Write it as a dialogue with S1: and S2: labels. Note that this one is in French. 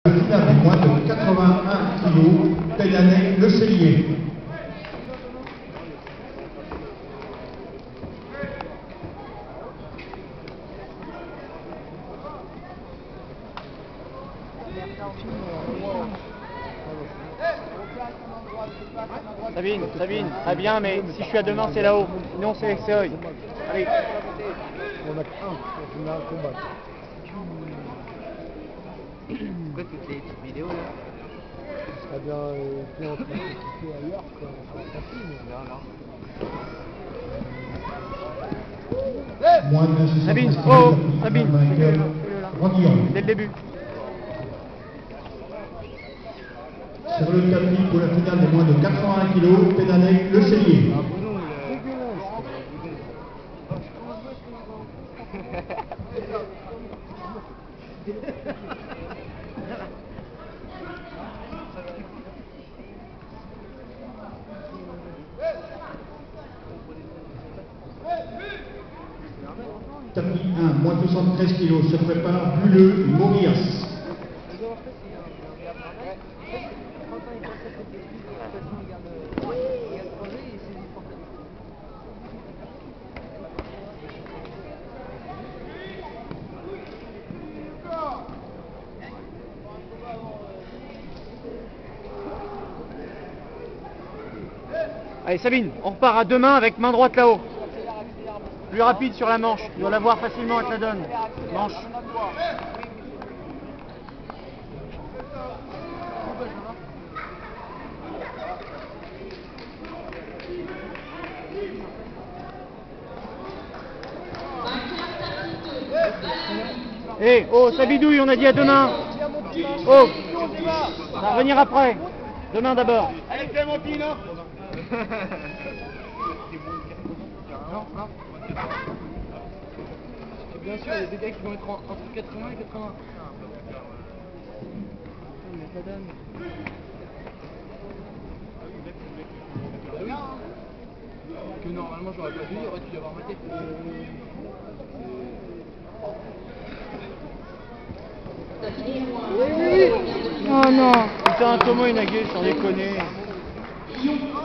S1: Finale des moins de 81 kg, Pédanais Le Cellier.
S2: Sabine, très bien, mais si je suis à 2 mains, c'est là-haut. Sinon, c'est l'extérieur. Allez.
S3: On a qu'un final combat.
S4: Pourquoi toutes les petites vidéos là?
S3: Ce serait bien qu'on s'occuper ailleurs quand ça filme.
S1: Moins de 60
S2: Sabine,
S1: kg,
S2: oh, Sabine,
S1: vainqueur, Rondillon.
S2: dès le début.
S1: Sur le tapis pour la finale des moins de 81 kg, Pédanais Le Cellier. Tapis 1, moins de 73 kg, se prépare Bulleux et Maurias.
S2: Allez Sabine, on repart à 2 mains avec main droite là-haut. Plus rapide sur la manche, tu dois la voir facilement avec la donne. Manche. Eh, oh, ça bidouille, on a dit à 2 mains. Oh, ça va revenir après. 2 mains d'abord.
S4: Allez Clémentine, non? Non, non. Bien sûr, il y a des gars qui vont être entre 80 et 80. Mais ça donne. Que normalement j'aurais pas vu, il aurait dû y avoir ma tête.
S2: Oh non. Putain, Tomo Inage, sans déconner.